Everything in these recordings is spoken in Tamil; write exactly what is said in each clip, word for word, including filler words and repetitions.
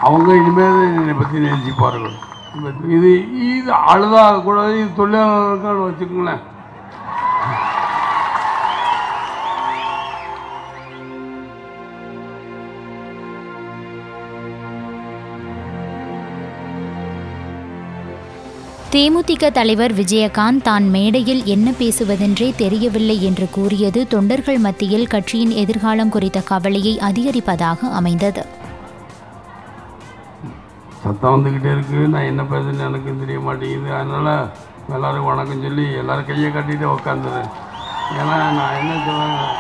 அவங்க இனிமேல் என்னை பற்றி நினைச்சிப்பார்கள். இது இது அழுதாக கூடாது, இது தொழிலாளர்கள் வச்சுக்கோங்களேன். தேமுதிக தலைவர் விஜயகாந்த் தான் மேடையில் என்ன பேசுவதென்றே தெரியவில்லை என்று கூறியது தொண்டர்கள் மத்தியில் கட்சியின் எதிர்காலம் குறித்த கவலையை அதிகரிப்பதாக அமைந்தது. சத்தம் வந்துக்கிட்டே இருக்கு, நான் என்ன பேசுன்னு எனக்கு தெரிய மாட்டேங்குது. அதனால எல்லாரும் வணக்கம் சொல்லி எல்லாரும் கையை கட்டிட்டு உக்காந்துரு. ஏன்னா நான் என்ன சொல்லுவேன்,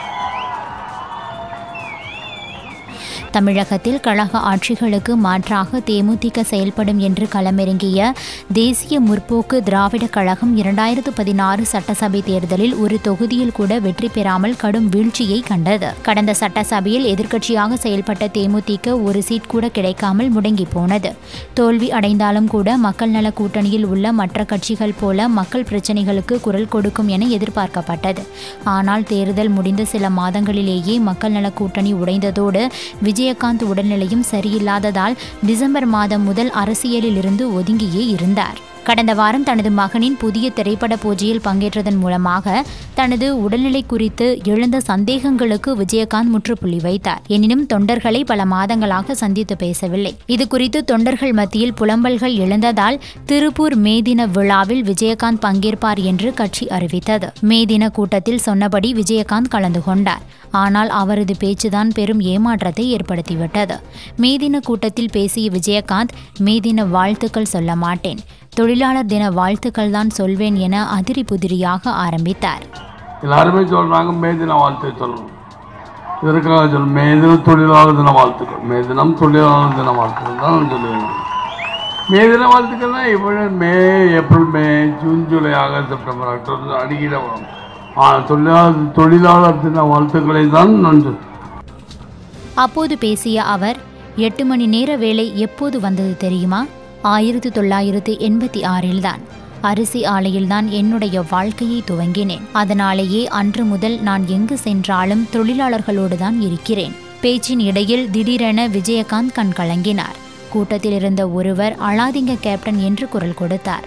தமிழகத்தில் கழக ஆட்சிகளுக்கு மாற்றாக தேமுதிக செயல்படும் என்று களமிறங்கிய தேசிய முற்போக்கு திராவிட கழகம் இரண்டாயிரத்து பதினாறு சட்டசபை தேர்தலில் ஒரு தொகுதியில் கூட வெற்றி பெறாமல் கடும் வீழ்ச்சியை கண்டது. கடந்த சட்டசபையில் எதிர்க்கட்சியாக செயல்பட்ட தேமுதிக ஒரு சீட் கூட கிடைக்காமல் முடங்கி போனது. தோல்வி அடைந்தாலும் கூட மக்கள் நல கூட்டணியில் உள்ள மற்ற கட்சிகள் போல மக்கள் பிரச்சினைகளுக்கு குரல் கொடுக்கும் என எதிர்பார்க்கப்பட்டது. ஆனால் தேர்தல் முடிந்த சில மாதங்களிலேயே மக்கள் நல கூட்டணி உடைந்ததோடு விஜயகாந்த் உடல்நிலையும் சரியில்லாததால் டிசம்பர் மாதம் முதல் அரசியலில் இருந்து ஒதுங்கியே இருந்தார். கடந்த வாரம் தனது மகனின் புதிய திரைப்பட பூஜையில் பங்கேற்றதன் மூலமாக தனது உடல்நிலை குறித்து எழுந்த சந்தேகங்களுக்கு விஜயகாந்த் முற்றுப்புள்ளி வைத்தார். எனினும் தொண்டர்களை பல மாதங்களாக சந்தித்து பேசவில்லை. இது குறித்து தொண்டர்கள் மத்தியில் புலம்பல்கள் எழுந்ததால் திருப்பூர் மே தின விழாவில் விஜயகாந்த் பங்கேற்பார் என்று கட்சி அறிவித்தது. மே தின கூட்டத்தில் சொன்னபடி விஜயகாந்த் கலந்து கொண்டார். ஆனால் அவரது பேச்சுதான் பெரும் ஏமாற்றத்தை ஏற்படுத்திவிட்டது. மே தின கூட்டத்தில் பேசிய விஜயகாந்த், மே தின வாழ்த்துக்கள் சொல்ல மாட்டேன், தொழிலாளர் தின வாழ்த்துக்கள் தான் சொல்வேன் என அதிரி புதிரியாக ஆரம்பித்தார். எல்லாருமே சொல்றாங்க மே தின வாழ்த்து சொல்லணும், இதற்காக சொல்ல மே தினம் தொழிலாளர் தின வாழ்த்துக்கள், மே தினம் தொழிலாளர் தின வாழ்த்துக்கள் தான் சொல்லுவேன். மே தின வாழ்த்துக்கள்னா இப்போ May April May June July August September October அடிக்கிட வரும். தொழிலாளர் தொழிலாளர் தின வாழ்த்துக்களை தான் நான் சொல்லுவேன். அப்போது பேசிய அவர், எட்டு மணி நேர வேலை எப்போது வந்தது தெரியுமா? ஆயிரத்தி தொள்ளாயிரத்தி எண்பத்தி ஆறில் தான். அரிசி ஆலையில்தான் என்னுடைய வாழ்க்கையை துவங்கினேன். அதனாலேயே அன்று முதல் நான் எங்கு சென்றாலும் தொழிலாளர்களோடு தான் இருக்கிறேன். பேச்சின் இடையில் திடீரென விஜயகாந்த் கண் கலங்கினார். கூட்டத்தில் இருந்த ஒருவர், அழாதீங்க கேப்டன் என்று குரல் கொடுத்தார்.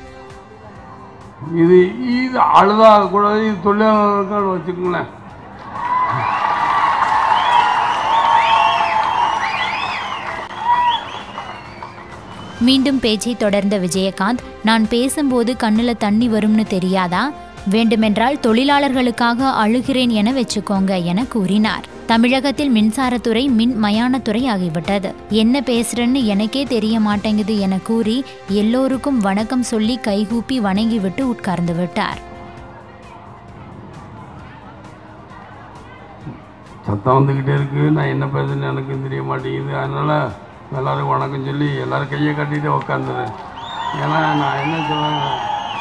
இது இது அழுதாக கூடாது, இது தொழிலாளர்கள் வச்சுக்கோங்களேன். மீண்டும் பேச்சை தொடர்ந்த விஜயகாந்த், நான் பேசும்போது கண்ணுல தண்ணி வரும்னு தெரியாதா? வேண்டுமென்றால் தொழிலாளர்களுக்காக அழுகிறேன் என வச்சுக்கோங்க என கூறினார். தமிழகத்தில் மின்சாரத்துறை மின் மயானத்துறை ஆகிவிட்டது. என்ன பேசுறேன்னு எனக்கே தெரிய மாட்டேங்குது என கூறி எல்லோருக்கும் வணக்கம் சொல்லி கைகூப்பி வணங்கிவிட்டு உட்கார்ந்து விட்டார். சத்தம் வந்துக்கிட்டே இருக்கு, நான் என்ன பேசுன்னு எனக்கு தெரிய மாட்டேங்குது. அதனால எல்லாரும் வணக்கம் சொல்லி எல்லாரும் கையை கட்டிட்டு உக்காந்துரு. ஏன்னா நான் என்ன சொல்லுவேன்,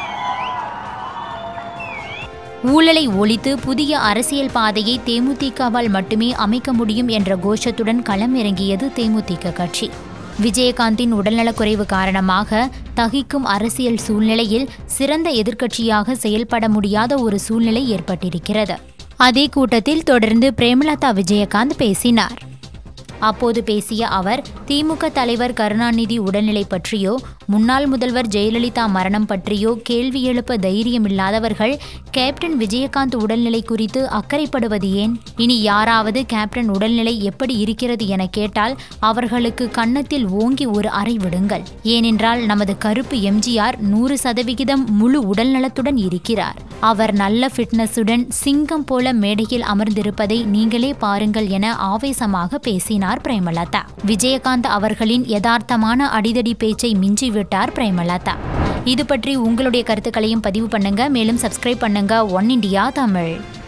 ஊழலை ஒழித்து புதிய அரசியல் பாதையை தேமுதிகவால் மட்டுமே அமைக்க முடியும் என்ற கோஷத்துடன் களம் இறங்கியது தேமுதிக கட்சி. விஜயகாந்தின் உடல்நலக்குறைவு காரணமாக தகிக்கும் அரசியல் சூழ்நிலையில் சிறந்த எதிர்க்கட்சியாக செயல்பட முடியாத ஒரு சூழ்நிலை ஏற்பட்டிருக்கிறது. அதே கூட்டத்தில் தொடர்ந்து பிரேமலதா விஜயகாந்த் பேசினார். அப்போது பேசிய அவர், திமுக தலைவர் கருணாநிதி உடல்நிலை பற்றியோ முன்னாள் முதல்வர் ஜெயலலிதா மரணம் பற்றியோ கேள்வி எழுப்ப தைரியமில்லாதவர்கள் கேப்டன் விஜயகாந்த் உடல்நிலை குறித்து அக்கறைப்படுவது ஏன்? இனி யாராவது கேப்டன் உடல்நிலை எப்படி இருக்கிறது என கேட்டால் அவர்களுக்கு கன்னத்தில் ஓங்கி ஒரு அறை விடுங்கள். ஏனென்றால் நமது கருப்பு எம்ஜிஆர் நூறு சதவிகிதம் முழு உடல்நலத்துடன் இருக்கிறார். அவர் நல்ல ஃபிட்னஸுடன் சிங்கம் போல மேடையில் அமர்ந்திருப்பதை நீங்களே பாருங்கள் என ஆவேசமாக பேசினார் பிரேமலதா. விஜயகாந்த் அவர்களின் யதார்த்தமான அடிதடி பேச்சை மிஞ்சிவிட்டார் பிரேமலதா. இது பற்றி உங்களுடைய கருத்துக்களையும் பதிவு பண்ணுங்க. மேலும் சப்ஸ்கிரைப் பண்ணுங்க ஒன் இண்டியா தமிழ்.